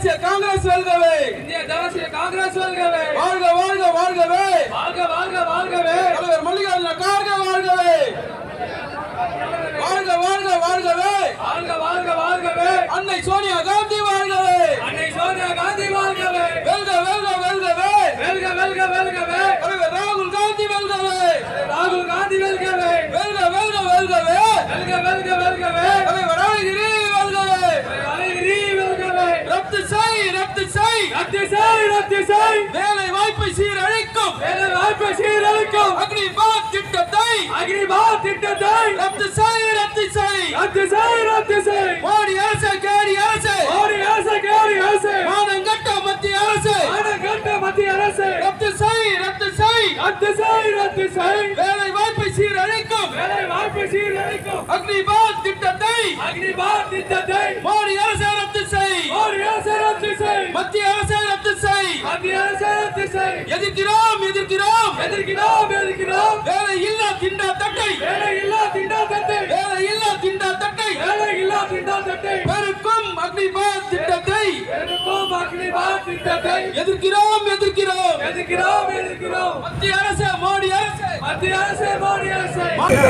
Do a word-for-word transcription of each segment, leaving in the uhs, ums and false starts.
தேசிய காங்கிரஸ் வெல்கவே, இந்திய தேசிய காங்கிரஸ் வெல்கவே, வாழ்க வாழ்க வாழ்கவே, வாழ்க வாழ்க வாழ்கவே, தலைவர் மல்லிகார்ஜுன கார்கே வாழ்கவே, வாழ்க வாழ்க வாழ்கவே, வாழ்க வாழ்க வாழ்கவே, அன்னை சோனியா காந்தி வாழ்கவே, அன்னை சோனியா காந்தி வாழ்கவே, வெல்க வெல்க வெல்கவே, வெல்க வெல்க வெல்கவே, தலைவர் ராகுல் காந்தி வெல்கவே, ராகுல் காந்தி வெல்கவே, வெல்க வெல்க வெல்கவே, வெல்க வெல்க வெல்கவே, தலைவர் அழகிரி வெல்கவே, அழகிரி வெல்கவே, ரத்து செய் ரத்து செய் ரத்து செய் ரத்து செய், வேலை வாய்ப்பை சீரழிக்கும் வேலை வாய்ப்பை சீரழிக்கும் அக்னிபாத் திட்டத்தை அக்னிபாத் திட்டத்தை ரத்து செய் ரத்து செய் ரத்து செய் ரத்து செய், மோடி அரசு கேடி அரசு மோடி அரசு கேடி அரசு, மானங்கட்ட மத்திய அரசு மானங்கட்ட மத்திய அரசு, ரத்து செய் ரத்து செய் ரத்து செய் ரத்து செய், வேலை வாய்ப்பை சீரழிக்கும் வேலை வாய்ப்பை சீரழிக்கும் அக்னிபாத் திட்டத்தை அக்னிபாத் திட்டத்தை மோடி அரசு ரத்து செய் மோடி அரசு ரத்து செய், மத்திய அரசு ரத்து செய் மத்திய அரசு ரத்து செய், எதிர்க்கிறோம் எதிர்க்கிறோம் எதிர்க்கிறோம் எதிர்க்கிறோம், வேலை இல்லா திண்டாட்டத்தை வேலை இல்லா திண்டாட்டத்தை, வேலை இல்லா திண்டாட்டத்தை வேலை இல்லா திண்டாட்டத்தை, பெருக்கும் அக்னிபாத் திட்டத்தை எதிர்க்கும் அக்னிபாத் திட்டத்தை எதிர்க்கிறோம் எதிர்க்கிறோம் எதிர்க்கிறோம் எதிர்க்கிறோம், மத்திய அரசு மோடி அரசு மத்திய அரசு மோடி அரசு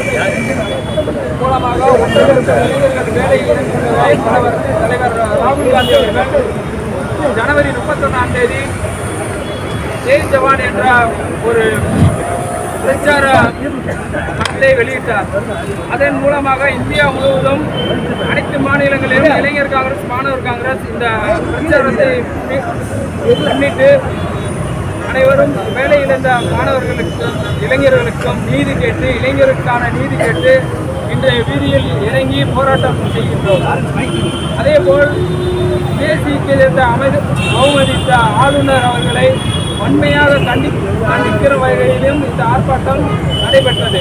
மூலமாக இளைஞர்கள் வேலையில் தலைவர் தலைவர் ராகுல் காந்தி அவர்கள் ஜனவரி முப்பத்தொன்னாம் தேதி ஜெய் ஜவான் என்ற ஒரு பிரச்சார மக்களை வெளியிட்டார். அதன் மூலமாக இந்தியா முழுவதும் அனைத்து மாநிலங்களிலும் இளைஞர் காங்கிரஸ் மாணவர் காங்கிரஸ் இந்த பிரச்சாரத்தை முன்னிட்டு அனைவரும் வேலையிழந்த மாணவர்களுக்கும் இளைஞர்களுக்கும் நீதி கேட்டு இளைஞருக்கான நீதி கேட்டு இன்றைய வீதியில் இறங்கி போராட்டம் செய்கின்றோம். அதேபோல் தேசியத்தை சேர்ந்த அமைதி அவமதித்த ஆளுநர் அவர்களை வன்மையாக கண்டி கண்டிக்கிற வகையிலும் இந்த ஆர்ப்பாட்டம் நடைபெற்றது.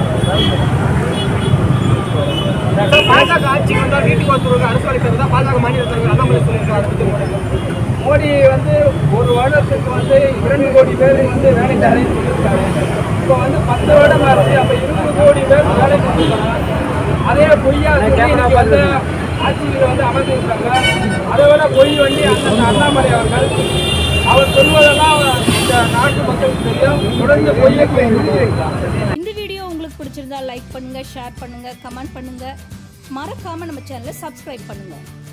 பாஜக ஆட்சிக்கு வந்தால் வீட்டுக்கு வந்துருவாங்க அரசு அளிக்கிறதா பாஜக மாநில தலைவர் அண்ணாமலை சொல்லியிருக்காரு. மோடி வந்து ஒரு வருடத்துக்கு வந்து இரண்டு கோடி பேர் வந்து வேலை தரேன்னு சொல்லியிருக்காரு. இப்போ வந்து பத்து வருடம் ஆச்சு. அப்போ இருபது கோடி பேர் வேலை கொடுத்துருக்காங்க. அதே பொய்யா இன்னைக்கு வந்து ஆட்சியில் வந்து அமர்ந்திருக்காங்க. அதை விட பொய் வண்டி அந்த அண்ணாமலை அவர்கள் அவர் சொல்வதெல்லாம் இந்த நாட்டு மக்களுக்கு தெரியும். தொடர்ந்து பொய்யை சொல்லியிருக்காங்க. இந்த வீடியோ உங்களுக்கு பிடிச்சிருந்தா லைக் பண்ணுங்க, ஷேர் பண்ணுங்க, கமெண்ட் பண்ணுங்க. மறக்காம நம்ம சேனலை சப்ஸ்கிரைப் பண்ணுங்க.